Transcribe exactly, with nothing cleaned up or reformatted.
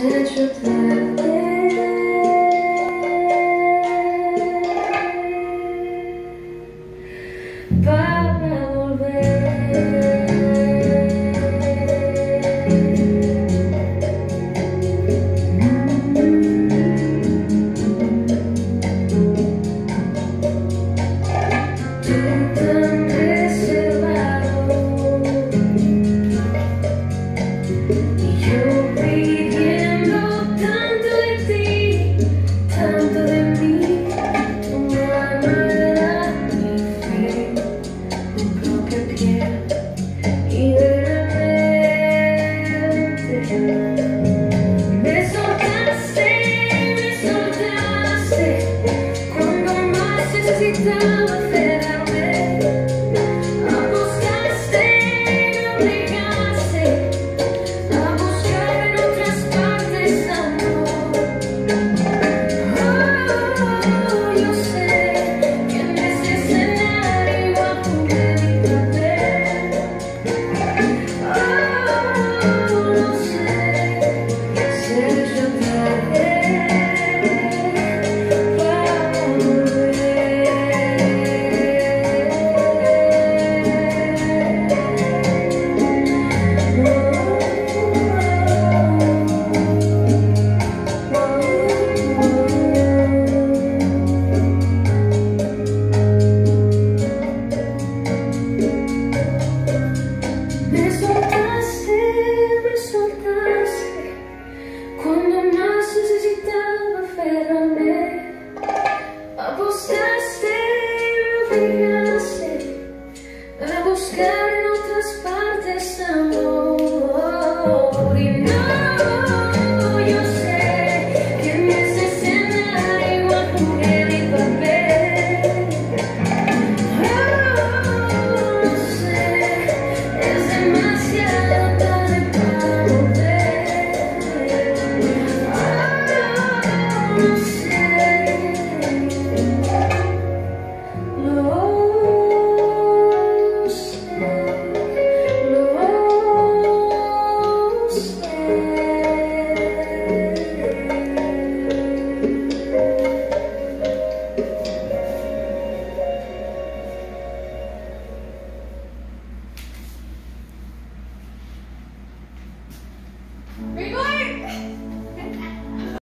hecho tarde para volver. Necesitaba esperarme, apostaste, me obligaste a buscar en otras partes amor. Oh, yo sé que en ese escenario jugué mi papel. Oh, no sé si eres yo tarde. Apostaste, me obligaste a buscar en otras partes amor.